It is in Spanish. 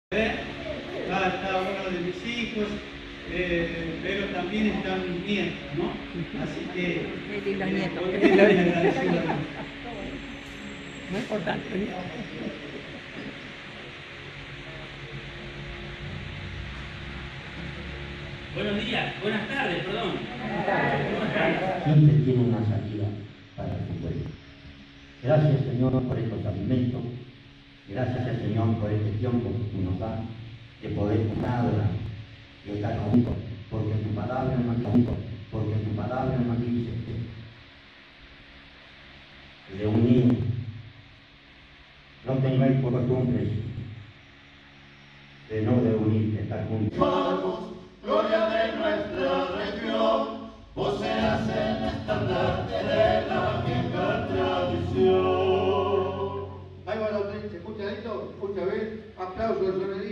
Está uno de mis hijos, pero también están mis nietos, ¿no? Así que... Qué lindo nieto. Muy importante. Buenos días, buenas tardes, perdón. Siempre tiene una salida para su pueblo. Gracias, Señor, por estos alimentos. Gracias al Señor por este tiempo que tú nos das de poder hablar y estar juntos, porque tu palabra nos dice, porque tu palabra nos dice de unir. No tengáis por costumbre de no de unir, de estar juntos. Gloria de nuestra región, vos seas el estandarte de la vieja tradición. Ahí va la audiencia, escucha esto, escucha bien, aplausos,